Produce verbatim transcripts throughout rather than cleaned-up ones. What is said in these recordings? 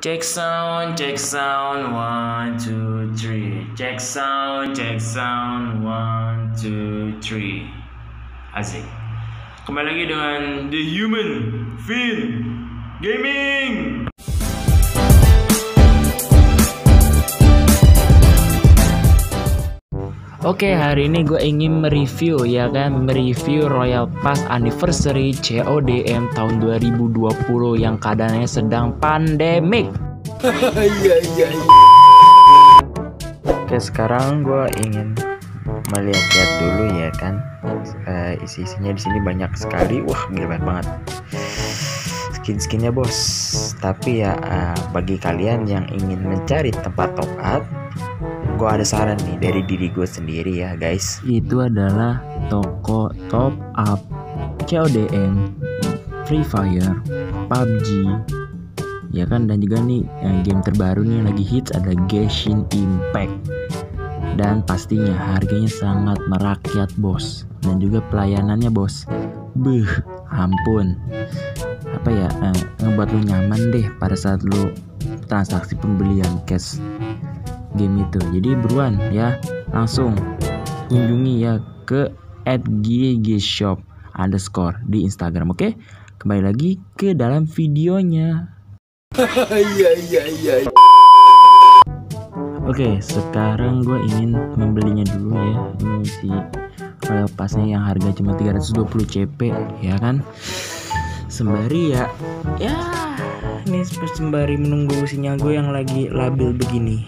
Check sound, check sound, one, two, three. Check sound, check sound, one, two, three. Asik. Kembali lagi dengan The Human Fin Gaming. Oke, hari ini gue ingin mereview ya kan, mereview Royal Pass Anniversary C O D M tahun dua ribu dua puluh yang keadaannya sedang pandemik. Iya iya iya. Oke, sekarang gue ingin melihat-lihat dulu ya kan, uh, isi-isinya di sini banyak sekali. Wah, gila banget skin-skinnya bos. Tapi ya uh, bagi kalian yang ingin mencari tempat top up, gue ada saran nih dari diri gue sendiri ya guys. Itu adalah toko top up C O D M, Free Fire, P U B G ya kan, dan juga nih yang game terbaru nih yang lagi hits ada Genshin Impact. Dan pastinya harganya sangat merakyat bos, dan juga pelayanannya bos, beuh ampun, apa ya, eh, ngebuat lu nyaman deh pada saat lu transaksi pembelian cash game itu. Jadi buruan ya, langsung kunjungi ya ke at ggshop underscore di Instagram. Oke, kembali lagi ke dalam videonya. Iya iya iya. Oke, sekarang gue ingin membelinya dulu ya. Ini si Royal Passnya yang harga cuma tiga ratus dua puluh C P ya kan. Sembari ya, ya ini sembari menunggu sinyal gue yang lagi labil begini.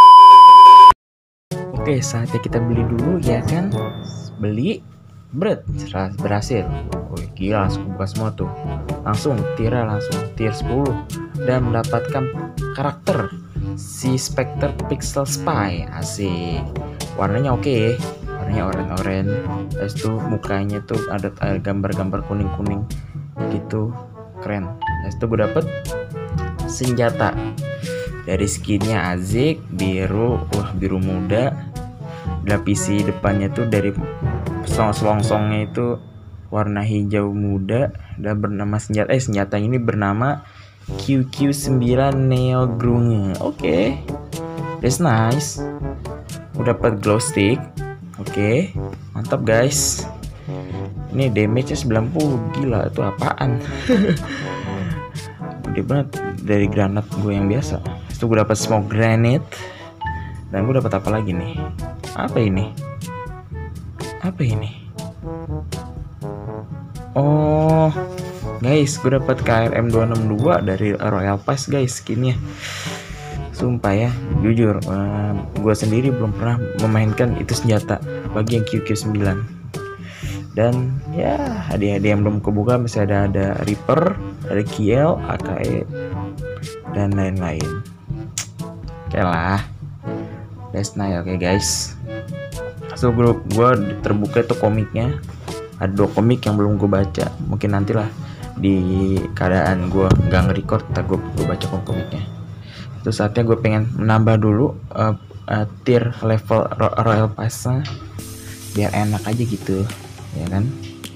Oke, saatnya kita beli dulu ya kan. Beli, bret, berhasil. Oh gila, langsung buka semua tuh. Langsung tira, langsung tier sepuluh. Dan mendapatkan karakter si Spectre Pixel Spy. Asik. Warnanya oke okay. Warnanya oranye-oranye. Terus tuh mukanya tuh ada gambar-gambar kuning-kuning gitu. Keren. Terus tuh gue dapet senjata dari skinnya Azik, biru, wah biru muda. Lapisi depannya tuh dari selongsongnya itu warna hijau muda, dan bernama senjata eh senjata ini bernama Q Q sembilan Neo Grunge. Oke, okay. That's nice. Udah dapat glow stick. Oke, okay. Mantap guys. Ini damage-nya sembilan puluh. Gila, itu apaan? Gede banget dari granat gue yang biasa. Itu gue dapat smoke grenade. Dan gue dapat apa lagi nih? Apa ini? Apa ini? Oh, guys, gue dapat K R M dua enam dua dari Royal Pass guys, skinnya. Sumpah ya, jujur, uh, gue sendiri belum pernah memainkan itu senjata, bagi yang Q Q sembilan. Dan ya, hadiah-hadiah yang belum kebuka masih ada ada Reaper, ada K L, A K E, dan lain-lain. Oke lah. That's nice, oke okay, guys. So grup gue terbuka tuh komiknya, ada dua komik yang belum gue baca. Mungkin nantilah di keadaan gue nggak nge-record, ntar gue, gue baca komiknya. Terus saatnya gue pengen menambah dulu uh, uh, tier level ro Royal Pass-nya biar enak aja gitu, ya kan.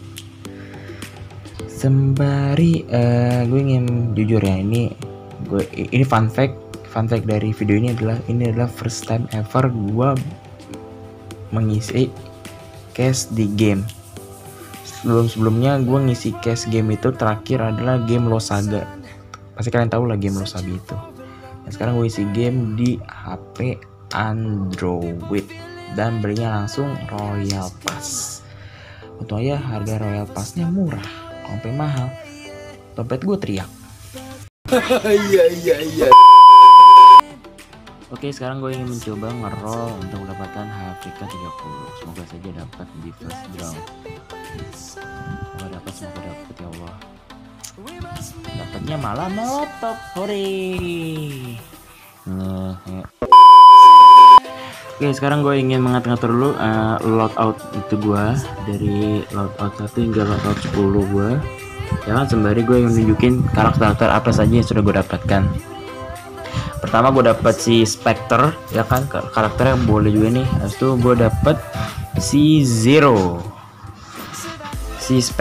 Sembari uh, gue ingin jujur ya, ini gue ini fun fact. Fun fact dari video ini adalah ini adalah first time ever gue mengisi cash di game. Sebelum-sebelumnya gue ngisi cash game itu terakhir adalah game Lost Saga. Pasti kalian tahu lah game Lost Saga itu. Dan sekarang gue isi game di H P Android dan belinya langsung Royal Pass. Untungnya harga Royal Pass-nya murah, sampai mahal. Dompet gue teriak. Iya iya iya. Oke, sekarang gue ingin mencoba nge-roll untuk mendapatkan H P K tiga puluh. Semoga saja dapat di first draw. Semoga dapat, semoga dapat ya Allah. Dapatnya malah molotov. Hore. Nah, ya. Oke, sekarang gue ingin mengatur-ngatur dulu uh, loadout itu gue, dari loadout satu hingga loadout sepuluh gue. Ya kan, sembari gue yang nunjukin karakter-karakter apa saja yang sudah gue dapatkan. Pertama gue dapet si Spectre ya kan, karakternya boleh juga nih. Habis itu gue dapet si Zero, si Spectre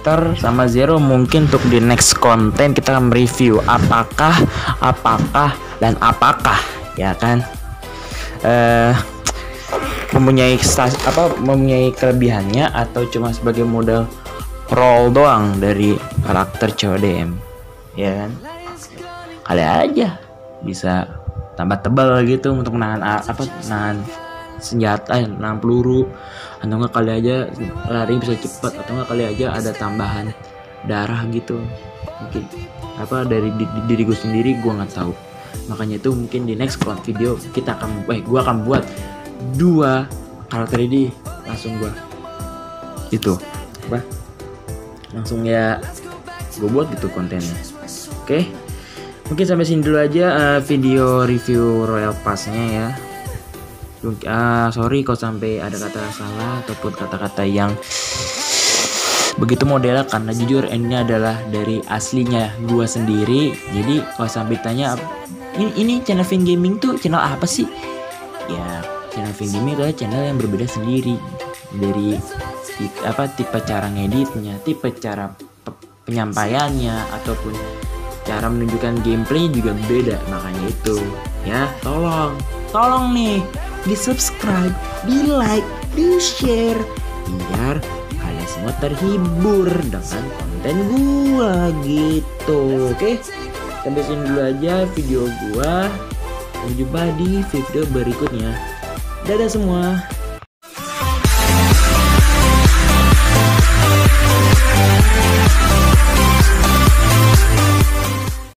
Mister sama Zero mungkin untuk di next konten kita akan review apakah apakah dan apakah ya kan eh mempunyai stas, apa mempunyai kelebihannya atau cuma sebagai modal roll doang dari karakter C O D M ya kan. Kali aja bisa tambah tebal gitu untuk nahan apa nahan senjata, nahan peluru, atau enggak kali aja lari bisa cepat, atau enggak kali aja ada tambahan darah gitu mungkin apa dari diri gue sendiri, gue nggak tahu. Makanya itu mungkin di next video kita akan eh gue akan buat dua karakter ini langsung gue itu apa langsung ya gue buat gitu kontennya. Oke, mungkin sampai sini dulu aja uh, video review Royal Pass-nya ya. Uh, sorry kalau sampai ada kata salah ataupun kata-kata yang begitu model, karena jujur ini adalah dari aslinya gua sendiri. Jadi kalau sampai tanya ini, ini channel Vin Gaming tuh channel apa sih? Ya channel Vin Gaming adalah channel yang berbeda sendiri dari tipe, apa tipe cara ngeditnya, tipe cara pe- penyampaiannya ataupun cara menunjukkan gameplay juga beda. Makanya itu ya tolong tolong nih di subscribe, di like, di share biar kalian semua terhibur dengan konten gua gitu. Oke, sampai sini dulu aja video gua. Sampai jumpa di video berikutnya. Dadah semua.